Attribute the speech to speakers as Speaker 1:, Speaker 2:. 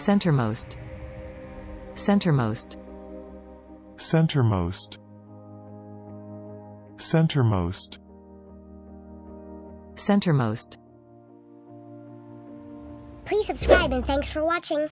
Speaker 1: centremost, centremost,
Speaker 2: centremost, centremost,
Speaker 1: centremost.
Speaker 3: Please subscribe and thanks for watching.